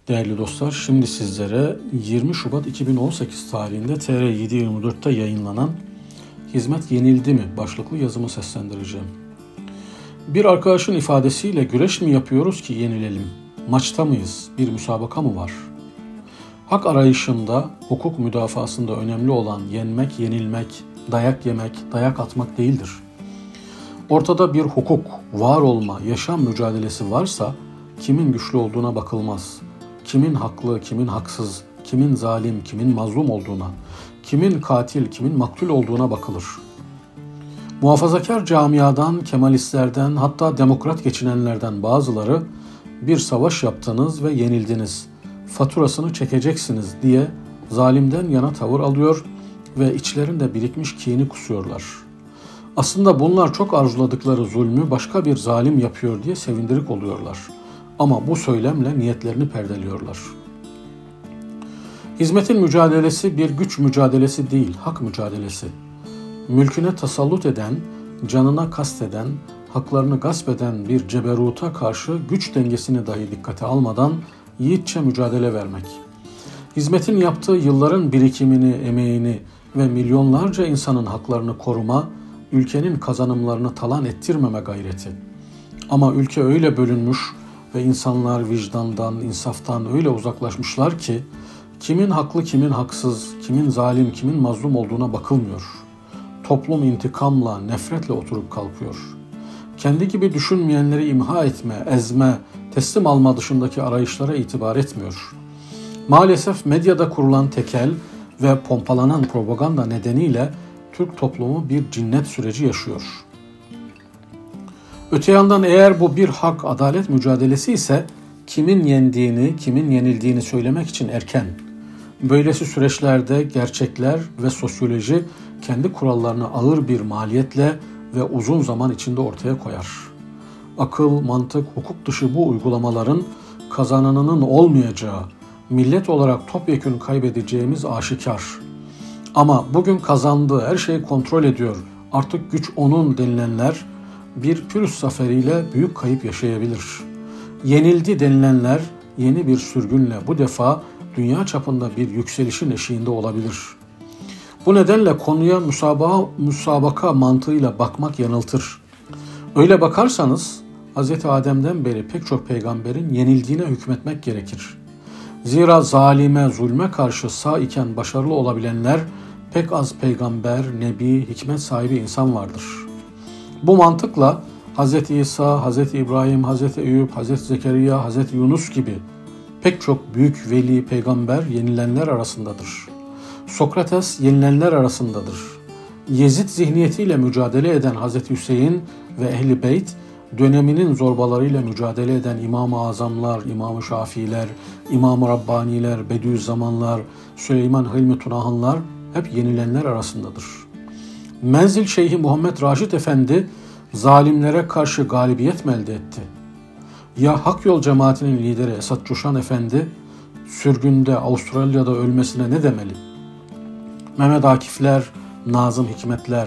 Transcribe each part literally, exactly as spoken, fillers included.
Değerli dostlar, şimdi sizlere yirmi Şubat iki bin on sekiz tarihinde T R yedi yirmi dört'te yayınlanan "Hizmet yenildi mi?" başlıklı yazımı seslendireceğim. Bir arkadaşın ifadesiyle güreş mi yapıyoruz ki yenilelim? Maçta mıyız? Bir müsabaka mı var? Hak arayışında, hukuk müdafasında önemli olan yenmek, yenilmek, dayak yemek, dayak atmak değildir. Ortada bir hukuk, var olma, yaşam mücadelesi varsa kimin güçlü olduğuna bakılmaz. Kimin haklı, kimin haksız, kimin zalim, kimin mazlum olduğuna, kimin katil, kimin maktul olduğuna bakılır. Muhafazakar camiadan, Kemalistlerden, hatta demokrat geçinenlerden bazıları bir savaş yaptınız ve yenildiniz, faturasını çekeceksiniz diye zalimden yana tavır alıyor ve içlerinde birikmiş kini kusuyorlar. Aslında bunlar çok arzuladıkları zulmü başka bir zalim yapıyor diye sevindirik oluyorlar. Ama bu söylemle niyetlerini perdeliyorlar. Hizmetin mücadelesi bir güç mücadelesi değil, hak mücadelesi. Mülküne tasallut eden, canına kasteden, haklarını gasp eden bir ceberuta karşı güç dengesini dahi dikkate almadan yiğitçe mücadele vermek. Hizmetin yaptığı yılların birikimini, emeğini ve milyonlarca insanın haklarını koruma, ülkenin kazanımlarını talan ettirmeme gayreti. Ama ülke öyle bölünmüş ve insanlar vicdandan, insaftan öyle uzaklaşmışlar ki kimin haklı, kimin haksız, kimin zalim, kimin mazlum olduğuna bakılmıyor. Toplum intikamla, nefretle oturup kalkıyor. Kendi gibi düşünmeyenleri imha etme, ezme, teslim alma dışındaki arayışlara itibar etmiyor. Maalesef medyada kurulan tekel ve pompalanan propaganda nedeniyle Türk toplumu bir cinnet süreci yaşıyor. Öte yandan eğer bu bir hak, adalet mücadelesi ise kimin yendiğini, kimin yenildiğini söylemek için erken. Böylesi süreçlerde gerçekler ve sosyoloji kendi kurallarını ağır bir maliyetle ve uzun zaman içinde ortaya koyar. Akıl, mantık, hukuk dışı bu uygulamaların kazananının olmayacağı, millet olarak topyekün kaybedeceğimiz aşikar. Ama bugün kazandığı, her şeyi kontrol ediyor, artık güç onun denilenler bir pürüz zaferiyle büyük kayıp yaşayabilir. Yenildi denilenler yeni bir sürgünle bu defa dünya çapında bir yükselişin eşiğinde olabilir. Bu nedenle konuya müsabaka, müsabaka mantığıyla bakmak yanıltır. Öyle bakarsanız Hz. Adem'den beri pek çok peygamberin yenildiğine hükmetmek gerekir. Zira zalime, zulme karşı sağ iken başarılı olabilenler pek az peygamber, nebi, hikmet sahibi insan vardır. Bu mantıkla Hz. İsa, Hz. İbrahim, Hz. Eyüp, Hz. Zekeriya, Hz. Yunus gibi pek çok büyük veli, peygamber yenilenler arasındadır. Sokrates yenilenler arasındadır. Yezid zihniyetiyle mücadele eden Hz. Hüseyin ve Ehl-i Beyt, döneminin zorbalarıyla mücadele eden İmam-ı Azamlar, İmam-ı Şafiiler, İmam-ı Rabbaniler, Bediüzzamanlar, Süleyman Hilmi Tunahanlar hep yenilenler arasındadır. Menzil Şeyhi Muhammed Raşid Efendi zalimlere karşı galibiyet mi elde etti? Ya Hak Yol cemaatinin lideri Esat Coşan Efendi sürgünde Avustralya'da ölmesine ne demeli? Mehmet Akifler, Nazım Hikmetler,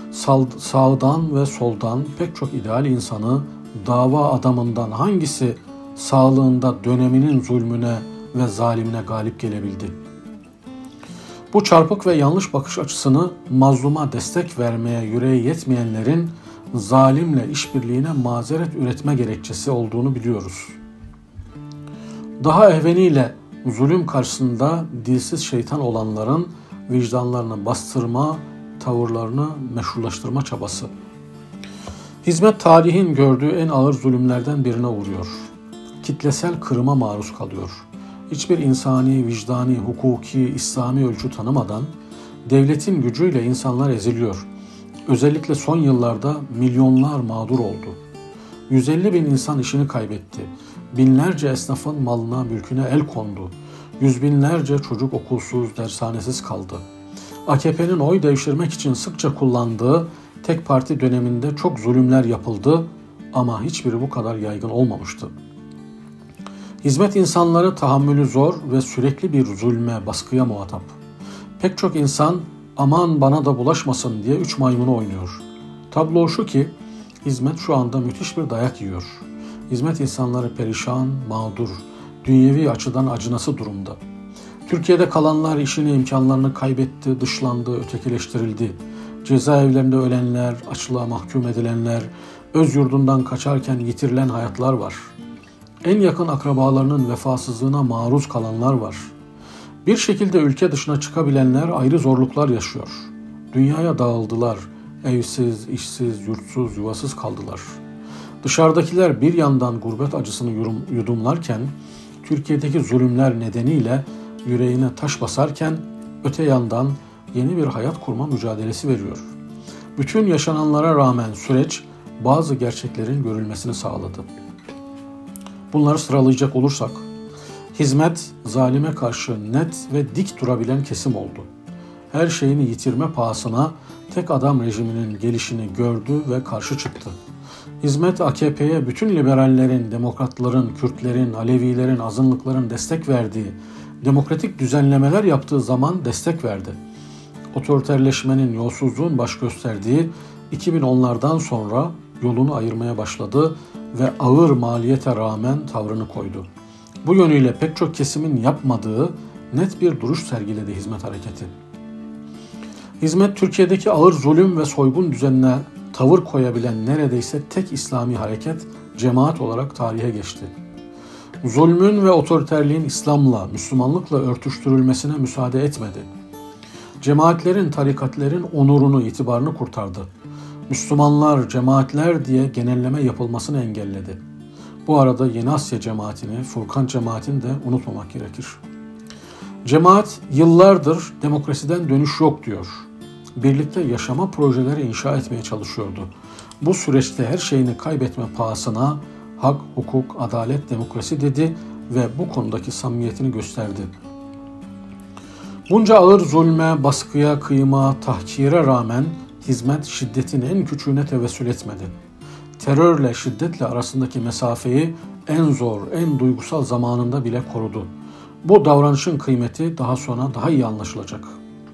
sağdan ve soldan pek çok ideal insanı dava adamından hangisi sağlığında döneminin zulmüne ve zalimine galip gelebildi? Bu çarpık ve yanlış bakış açısını mazluma destek vermeye yüreği yetmeyenlerin zalimle işbirliğine mazeret üretme gerekçesi olduğunu biliyoruz. Daha evveliyle zulüm karşısında dilsiz şeytan olanların vicdanlarını bastırma, tavırlarını meşrulaştırma çabası. Hizmet tarihin gördüğü en ağır zulümlerden birine uğruyor. Kitlesel kırıma maruz kalıyor. Hiçbir insani, vicdani, hukuki, İslami ölçü tanımadan devletin gücüyle insanlar eziliyor. Özellikle son yıllarda milyonlar mağdur oldu. yüz elli bin insan işini kaybetti. Binlerce esnafın malına, mülküne el kondu. Yüz binlerce çocuk okulsuz, dershanesiz kaldı. A K P'nin oy devşirmek için sıkça kullandığı tek parti döneminde çok zulümler yapıldı ama hiçbiri bu kadar yaygın olmamıştı. Hizmet insanları tahammülü zor ve sürekli bir zulme, baskıya muhatap. Pek çok insan aman bana da bulaşmasın diye üç maymunu oynuyor. Tablo şu ki hizmet şu anda müthiş bir dayak yiyor. Hizmet insanları perişan, mağdur, dünyevi açıdan acınası durumda. Türkiye'de kalanlar işini, imkanlarını kaybetti, dışlandı, ötekileştirildi. Cezaevlerinde ölenler, açlığa mahkum edilenler, öz yurdundan kaçarken yitirilen hayatlar var. En yakın akrabalarının vefasızlığına maruz kalanlar var. Bir şekilde ülke dışına çıkabilenler ayrı zorluklar yaşıyor. Dünyaya dağıldılar, evsiz, işsiz, yurtsuz, yuvasız kaldılar. Dışarıdakiler bir yandan gurbet acısını yudumlarken, Türkiye'deki zulümler nedeniyle yüreğine taş basarken, öte yandan yeni bir hayat kurma mücadelesi veriyor. Bütün yaşananlara rağmen süreç bazı gerçeklerin görülmesini sağladı. Bunları sıralayacak olursak, hizmet zalime karşı net ve dik durabilen kesim oldu. Her şeyini yitirme pahasına tek adam rejiminin gelişini gördü ve karşı çıktı. Hizmet A K P'ye bütün liberallerin, demokratların, Kürtlerin, Alevilerin, azınlıkların destek verdiği, demokratik düzenlemeler yaptığı zaman destek verdi. Otoriterleşmenin, yolsuzluğun baş gösterdiği iki bin onlardan sonra yolunu ayırmaya başladı ve ağır maliyete rağmen tavrını koydu. Bu yönüyle pek çok kesimin yapmadığı net bir duruş sergiledi hizmet hareketi. Hizmet, Türkiye'deki ağır zulüm ve soygun düzenine tavır koyabilen neredeyse tek İslami hareket, cemaat olarak tarihe geçti. Zulmün ve otoriterliğin İslam'la, Müslümanlıkla örtüştürülmesine müsaade etmedi. Cemaatlerin, tarikatlerin onurunu, itibarını kurtardı. Müslümanlar, cemaatler diye genelleme yapılmasını engelledi. Bu arada Yeni Asya cemaatini, Furkan cemaatini de unutmamak gerekir. Cemaat yıllardır demokrasiden dönüş yok diyor. Birlikte yaşama projeleri inşa etmeye çalışıyordu. Bu süreçte her şeyini kaybetme pahasına hak, hukuk, adalet, demokrasi dedi ve bu konudaki samimiyetini gösterdi. Bunca ağır zulme, baskıya, kıyıma, tahkire rağmen hizmet şiddetin en küçüğüne tevessül etmedi. Terörle, şiddetle arasındaki mesafeyi en zor, en duygusal zamanında bile korudu. Bu davranışın kıymeti daha sonra daha iyi anlaşılacak.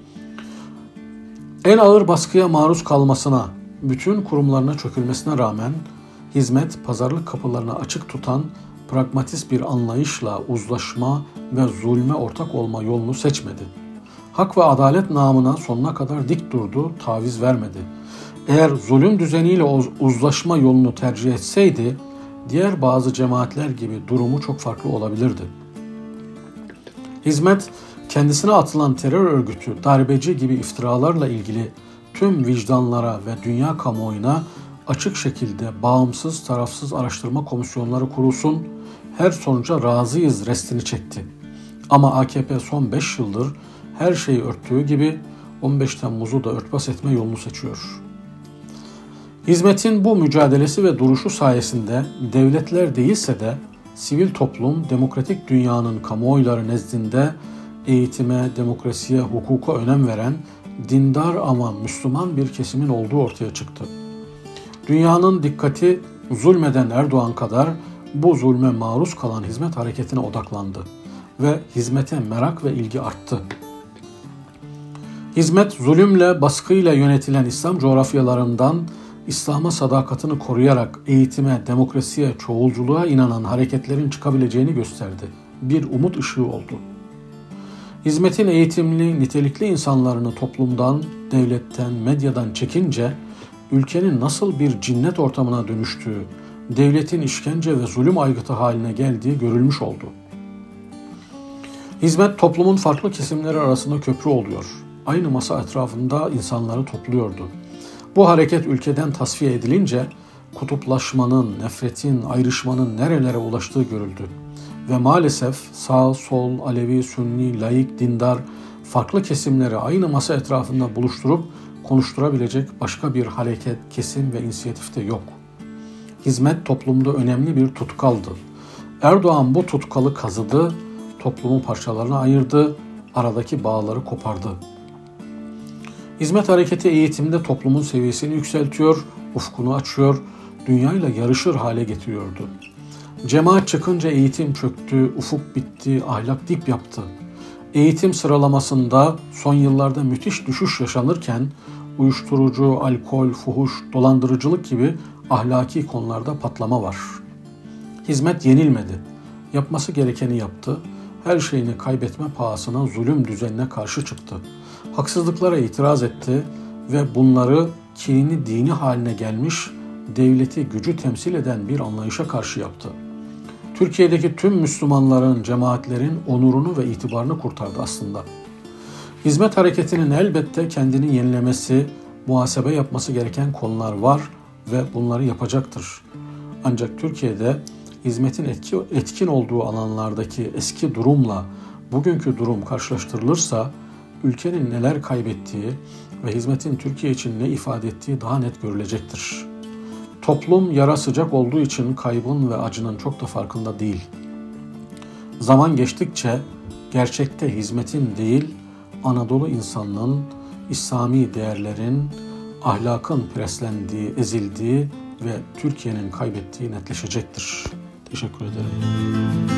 En ağır baskıya maruz kalmasına, bütün kurumlarına çökülmesine rağmen hizmet pazarlık kapılarını açık tutan pragmatist bir anlayışla uzlaşma ve zulme ortak olma yolunu seçmedi. Hak ve adalet namına sonuna kadar dik durdu, taviz vermedi. Eğer zulüm düzeniyle uzlaşma yolunu tercih etseydi, diğer bazı cemaatler gibi durumu çok farklı olabilirdi. Hizmet, kendisine atılan terör örgütü, darbeci gibi iftiralarla ilgili tüm vicdanlara ve dünya kamuoyuna açık şekilde bağımsız, tarafsız araştırma komisyonları kurulsun, her sonuca razıyız restini çekti. Ama A K P son beş yıldır her şeyi örttüğü gibi on beş Temmuz'u da örtbas etme yolunu seçiyor. Hizmetin bu mücadelesi ve duruşu sayesinde devletler değilse de sivil toplum, demokratik dünyanın kamuoyları nezdinde eğitime, demokrasiye, hukuka önem veren, dindar ama Müslüman bir kesimin olduğu ortaya çıktı. Dünyanın dikkati zulmeden Erdoğan kadar bu zulme maruz kalan hizmet hareketine odaklandı ve hizmete merak ve ilgi arttı. Hizmet, zulümle, baskıyla yönetilen İslam coğrafyalarından İslam'a sadakatini koruyarak eğitime, demokrasiye, çoğulculuğa inanan hareketlerin çıkabileceğini gösterdi. Bir umut ışığı oldu. Hizmetin eğitimli, nitelikli insanlarını toplumdan, devletten, medyadan çekince ülkenin nasıl bir cinnet ortamına dönüştüğü, devletin işkence ve zulüm aygıtı haline geldiği görülmüş oldu. Hizmet toplumun farklı kesimleri arasında köprü oluyor. Aynı masa etrafında insanları topluyordu. Bu hareket ülkeden tasfiye edilince kutuplaşmanın, nefretin, ayrışmanın nerelere ulaştığı görüldü. Ve maalesef sağ, sol, Alevi, Sünni, laik, dindar farklı kesimleri aynı masa etrafında buluşturup konuşturabilecek başka bir hareket, kesim ve inisiyatif de yok. Hizmet toplumda önemli bir tutkaldı. Erdoğan bu tutkalı kazıdı, toplumu parçalarına ayırdı, aradaki bağları kopardı. Hizmet hareketi eğitimde toplumun seviyesini yükseltiyor, ufkunu açıyor, dünyayla yarışır hale getiriyordu. Cemaat çıkınca eğitim çöktü, ufuk bitti, ahlak dip yaptı. Eğitim sıralamasında son yıllarda müthiş düşüş yaşanırken uyuşturucu, alkol, fuhuş, dolandırıcılık gibi ahlaki konularda patlama var. Hizmet yenilmedi. Yapması gerekeni yaptı. Her şeyini kaybetme pahasına zulüm düzenine karşı çıktı. Haksızlıklara itiraz etti ve bunları kini dini haline gelmiş, devleti gücü temsil eden bir anlayışa karşı yaptı. Türkiye'deki tüm Müslümanların, cemaatlerin onurunu ve itibarını kurtardı aslında. Hizmet hareketinin elbette kendini yenilemesi, muhasebe yapması gereken konular var ve bunları yapacaktır. Ancak Türkiye'de hizmetin etki, etkin olduğu alanlardaki eski durumla bugünkü durum karşılaştırılırsa ülkenin neler kaybettiği ve hizmetin Türkiye için ne ifade ettiği daha net görülecektir. Toplum yara sıcak olduğu için kaybın ve acının çok da farkında değil. Zaman geçtikçe gerçekte hizmetin değil, Anadolu insanının, İslami değerlerin, ahlakın preslendiği, ezildiği ve Türkiye'nin kaybettiği netleşecektir. Teşekkür ederim.